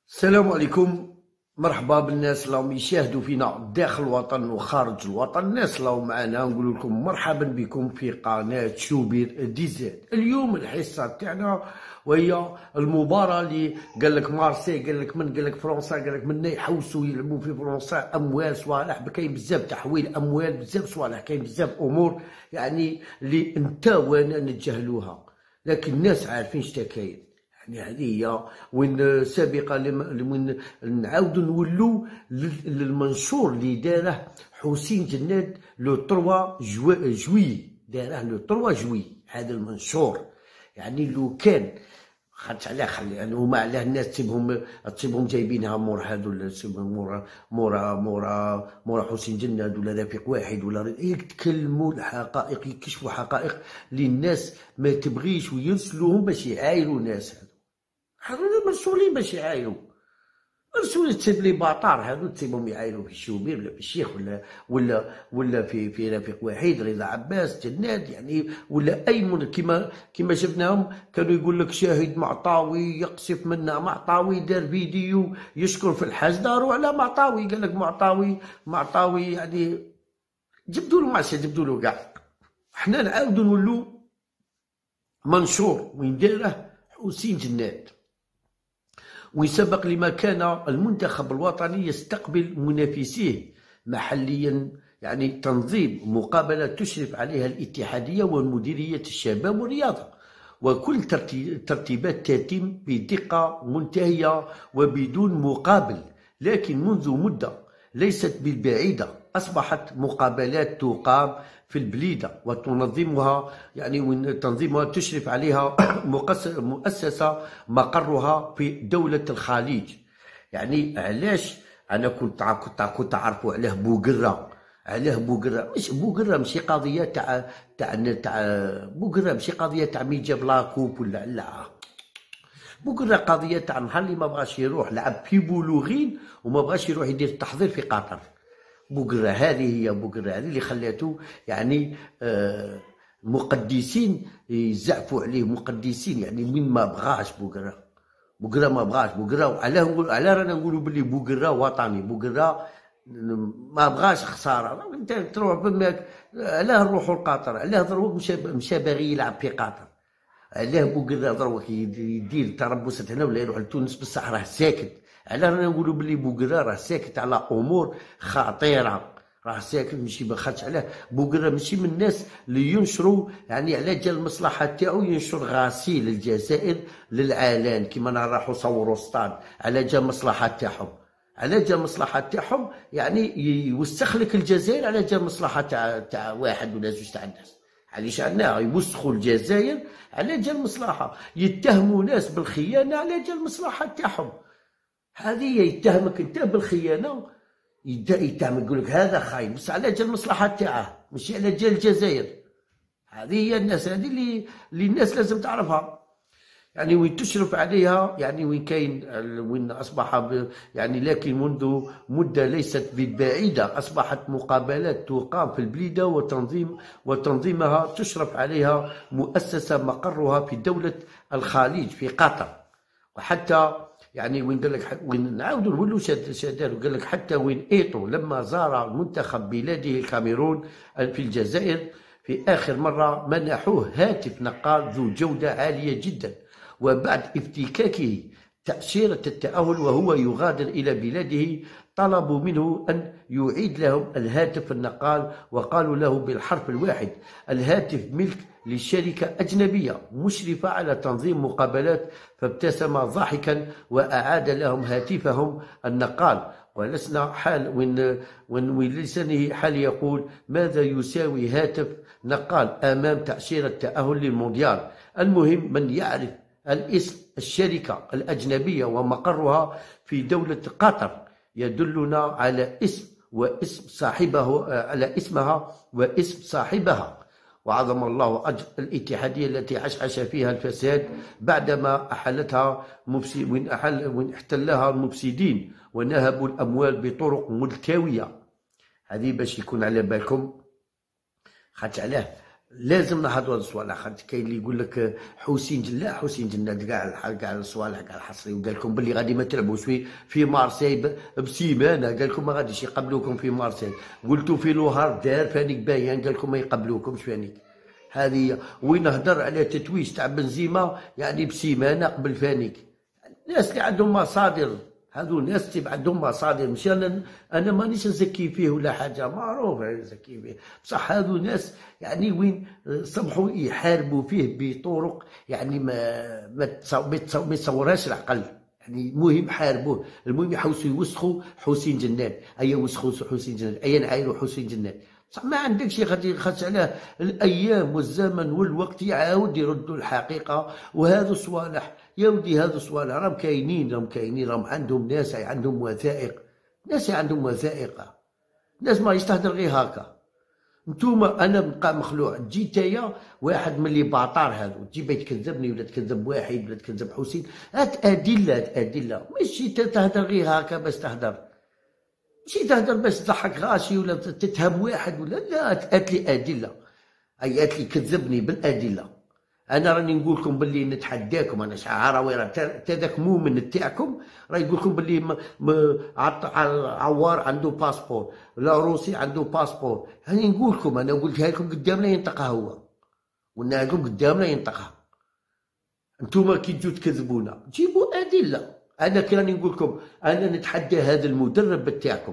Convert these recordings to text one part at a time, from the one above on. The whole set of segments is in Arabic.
السلام عليكم. مرحبا بالناس اللي راهم يشاهدوا فينا داخل الوطن وخارج الوطن. الناس اللي راهم معنا نقول لكم مرحبا بكم في قناه شوبير دي زاد. اليوم الحصه تاعنا وهي المباراه اللي قال لك مارسي، قال لك من، قال لك فرنسا، قال لك من يحوسوا يلعبوا في فرنسا اموال صوالح، كاين بزاف تحويل اموال، بزاف صوالح، كاين بزاف امور يعني اللي انت وانا نتجاهلوها، لكن الناس عارفين شتا كاين. يعني هذه هي وين سابقا وين نعاودو نولو للمنشور اللي داره حسين جناد لو 3 جوي، داره لو 3 جوي هذا المنشور. يعني لو كان خاطش علاه خلي يعني هما علاه الناس تصيبهم جايبينها مور هادو مور حسين جناد ولا رفيق واحد ولا يتكلموا الحقائق، يكشفوا حقائق للناس ما تبغيش ويرسلوهم باش يعايروا ناس. هادو مسؤولين باش يعايروا، مسؤولين تسيب لي باطار هادو تسيبهم يعايروا في الشوبير ولا في الشيخ ولا في رفيق وحيد رضا عباس جناد يعني، ولا اي كيما شفناهم كانوا يقول لك شاهد معطاوي يقصف منا. معطاوي دار فيديو يشكر في الحاج داروا على معطاوي، قال لك معطاوي يعني جبدوا له معسى، جبدوا له كاع. حنا نعاودوا نولوا منشور وين داره حسين جناد، ويسبق لما كان المنتخب الوطني يستقبل منافسيه محليا، يعني تنظيم مقابلة تشرف عليها الاتحادية ومديرية الشباب والرياضة، وكل ترتيبات تتم بدقة منتهية وبدون مقابل. لكن منذ مدة ليست بالبعيدة أصبحت مقابلات تقام في البليدة وتنظمها يعني تنظيمها تشرف عليها مؤسسة مقرها في دولة الخليج. يعني علاش أنا كنت عارفوا علاه بوقرة، علاه بوقرة مش بوقرة، ماشي قضية تاع بوقرة، ماشي قضية تاع مين جاب لاكوب ولا لا، بوقرة قضية تاع نهار اللي ما بغاش يروح لعب في بولوغين وما بغاش يروح يدير التحضير في قطر. بوقرة هذه هي بوقرة هذه اللي خلاته يعني مقدسين يزعفوا عليه، مقدسين يعني من ما بغاش بوقرة ما بغاش بوقرة. علاه رانا نقولوا باللي بوقرة وطني، بوقرة ما بغاش خساره. انت تروح بماك، علاه نروحوا لقطر، علاه دروك مشى باغي يلعب في قطر، علاه بوقرة دروك يدير تربصات هنا ولا يروح لتونس بصح راه ساكت. علاه رانا نقولوا بلي بوقرة راه ساكت على امور خطيره، راه ساكت ماشي بخاتش علاه. بوقرة ماشي من الناس اللي ينشروا يعني على جال المصلحه تاعو ينشر غسيل الجزائر للعلن كيما راحوا صوروا ستاد على جال المصلحه تاعهم، على جال المصلحه تاعهم يعني يوسخ لك الجزائر على جال المصلحه تاع واحد ولا زوج تاع الناس. علاش عندنا يوسخوا الجزائر على جال المصلحه، يتهموا ناس بالخيانه على جال المصلحه تاعهم. هذه يتهمك انت بالخيانه، يتهمك يقول لك هذا خاين بس على جال المصلحه تاعه ماشي على جال الجزائر. هذه هي الناس، هذه اللي الناس لازم تعرفها. يعني وين تشرف عليها يعني وين كاين وين اصبح يعني، لكن منذ مده ليست بالبعيده اصبحت مقابلات تقام في البليده وتنظيمها تشرف عليها مؤسسه مقرها في دوله الخليج في قطر. وحتى يعني وين قال لك وين نعاودوا نولوا شادار، قال لك حتى وين ايطو لما زار منتخب بلاده الكاميرون في الجزائر في اخر مره منحوه هاتف نقال ذو جوده عاليه جدا، وبعد افتكاكه تأشيرة التأهل وهو يغادر إلى بلاده طلبوا منه أن يعيد لهم الهاتف النقال، وقالوا له بالحرف الواحد الهاتف ملك لشركة أجنبية مشرفة على تنظيم مقابلات، فابتسم ضاحكا وأعاد لهم هاتفهم النقال. ولسنا حال وين لسانه حال يقول ماذا يساوي هاتف نقال أمام تأشيرة التأهل للمونديال. المهم من يعرف الاسم الشركة الأجنبية ومقرها في دولة قطر يدلنا على واسم صاحبه، على اسمها واسم صاحبها. وعظم الله أجر الاتحادية التي عشعش فيها الفساد بعدما أحلتها وين احتلها المفسدين ونهبوا الأموال بطرق ملتوية. هذه باش يكون على بالكم، خاطش علاه لازم نهضروا هاد الصوالح. خاطر كاين اللي يقول لك حسين لا حسين جنات كاع الصوالح كاع الحصري، وقال لكم باللي غادي ما تلعبوش في مارسي بسيمانه، قال لكم ما غاديش يقبلوكم في مارسي. قلتوا في لوهار دار فانيك باين، قال لكم ما يقبلوكمش فانيك. هذه وين نهضر على تتويج تاع بنزيما يعني بسيمانه قبل فانيك. الناس اللي عندهم مصادر، هذو الناس اللي عندهم مصادر، ماشي انا مانيش نزكي فيه ولا حاجه، معروف نزكي فيه، بصح هذو ناس يعني وين سمحوا يحاربوا فيه بطرق يعني ما تصورهاش العقل. يعني المهم حاربوه، المهم يحوسوا يوسخوا حسين جنات، ايا وسخوا حسين جنات، ايا نعايروا حسين جنات. بصح ما عندكش غادي خاص عليه الايام والزمن والوقت يعاود يردوا الحقيقه. وهذو صوالح يا ودي، هذو صوالح راهم كاينين راهم عندهم ناس عندهم وثائق، ناس عندهم وثائق، ناس ما يستهدر غير هكا. نتوما انا نبقى مخلوع، تجي نتايا واحد من اللي باطار هذو تجي تكذبني ولا تكذب واحد ولا تكذب حسين، هات ادله ماشي تهدر غير هكا بس تهدر، ماشي تهدر بس تضحك غاشي ولا تتهم واحد ولا لا، هات لي ادله. اي هات لي كذبني بالادله. انا راني نقول لكم باللي نتحداكم، انا شعراوي راه تا ذاك مؤمن تاعكم راه يقول لكم باللي عوار عنده باسبور، لا روسي عنده باسبور. هاني نقول لكم، انا قلتها لكم قدامنا ينطقها هو، قلنا لكم قدامنا ينطقها. انتوما كي تجوا تكذبونا جيبوا ادله. انا كي راني نقول لكم انا نتحدى هذا المدرب تاعكم،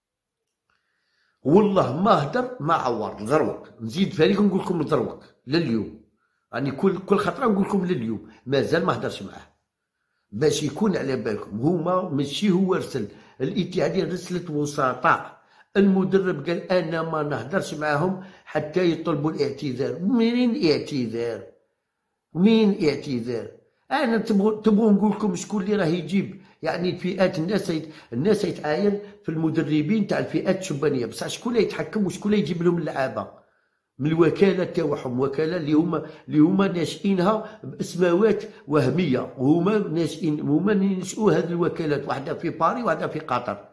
والله ما هدر ما عور ضروك، نزيد فريق نقول لكم ضروك لليوم، يعني كل خطره نقول لكم لليوم مازال ما هدرش معاه باش يكون على بالكم. هما ماشي هو رسل، الاتحاديه رسلت وسطاء، المدرب قال انا ما نهدرش معاهم حتى يطلبوا الاعتذار. منين اعتذار؟ مين اعتذار؟ انا تبغوا نقول لكم شكون اللي راه يجيب يعني الفئات، الناس يتعاين في المدربين تاع الفئات الشبانيه، بصح شكون اللي يتحكم وشكون اللي يجيب لهم اللعابه؟ من الوكاله تاعهم، وكاله اللي هما ناشئينها باسماوات وهميه، وهما ناشئين، هما نشئوا هذه الوكالات، واحده في باري واحده في قطر،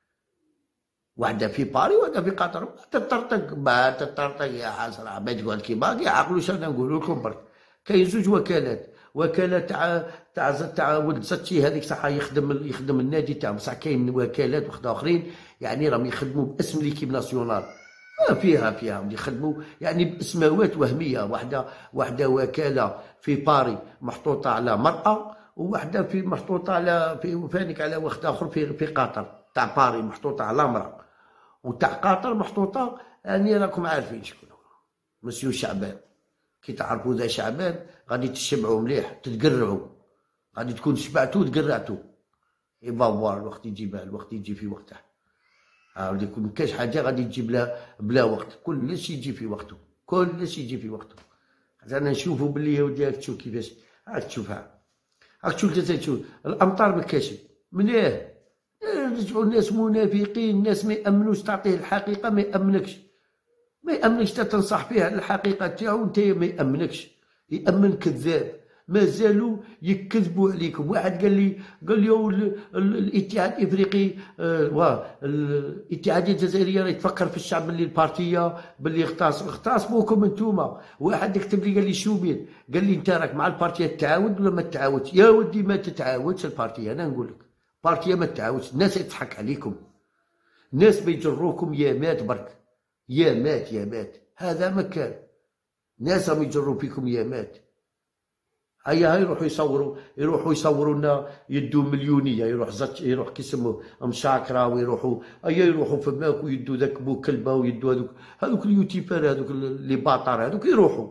واحده في باري واحده في قطر. ما تطرطق يا حسره، ما تقول كي باقي عقلوا شنو نقول لكم برك. كاين زوج وكالات، وكاله تاع ولد زتشي هذيك صح يخدم النادي تاعهم، بصح كاين وكالات وحده اخرين يعني راهم يخدموا باسم ليكيب ناسيونال، فيها يخدموا يعني باسماوات وهميه. واحده وكاله في باري محطوطه على مراه، وواحده محطوطه على فانيك على واحد اخر في قطر تاع باري محطوطه على امراه، وتاع قطر محطوطه يعني راكم عارفين شكون هو مسيو شعبان. كي تعرفوا ذا شعبان غادي تشبعوا مليح، تتقرعوا، غادي تكون شبعتوا وتقرعتوا. يبا الوقت يجي في وقته. عاود ما كاش حاجه غادي تجي بلا وقت، كلشي يجي في وقته، كلشي يجي في وقته. انا نشوفوا باللي يا ودي راك تشوف كيفاش، راك تشوفها، راك تشوف الامطار ما كاش مليح. رجعوا الناس منافقين، الناس ما يامنوش تعطيه الحقيقه، ما يامنكش تنصح فيه على الحقيقه تاعو، انت ما يامن كذاب. ما زالوا يكذبوا عليكم. واحد قال لي الاتحاد الافريقي الاتحاديه الجزائريه راه تفكر في الشعب باللي البارتيه باللي اغتصبوكم انتوما. واحد كتب لي قال لي شوبير، قال لي انت راك مع البارتيه تعاود ولا ما تعاودش؟ يا ودي ما تتعاودش البارتيه، انا نقول لك البارتيه ما تعاودش، الناس تضحك عليكم، الناس بيجروكم يا مات برك، يا مات هذا ما كان، ناس راهم يجروا فيكم يا مات. هيا يروحوا يصوروا لنا يدوا مليونيه، يروح كيسموه مشاكره، يروحوا فماك ويدوا ذاك بو كلبه ويدوا هذوك اليوتيوبر هذوك اللي باطار هذوك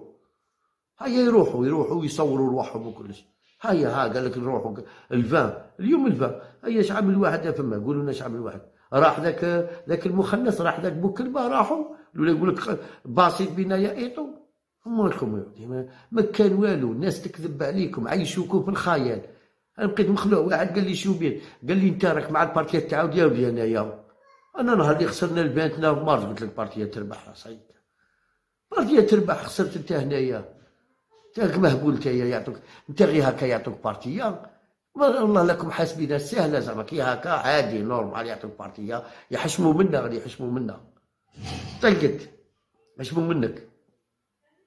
يروحوا يصوروا رواحهم وكلش. قال لك نروحوا اليوم هيا شعب الواحد فما قولوا لنا شعب الواحد راح ذاك المخنث، راح ذاك بو كلبه، راحوا ولا يقول لك باسيط بنا يا ايطو. مالكم ما كان والو، الناس تكذب عليكم، عيشوكم في الخيال. انا بقيت مخلوع. واحد قال لي شو بيه، قال لي انت راك مع البارتيه تعاود. يا ولدي انا نهار اللي خسرنا البنتنا في مارس قلت لك بارتيه تربح، صعيب بارتيه تربح، خسرت انت هنايا، انت مهبول انت يعطوك انت غير هكا يعطوك بارتيه. والله لكم حاسبين سهله زعما كي هكا عادي نورمال يعطوك بارتيه، يحشموا منا غادي يحشموا منا، طلقت يحشموا منك.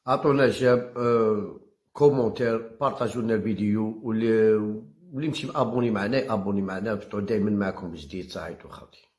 عطونا جاب كومونتير، بارطاجوا لنا الفيديو، واللي مشي ابوني معنا ابوني معنا باش تعود دائما معكم جديد. صحيتو خاوتي.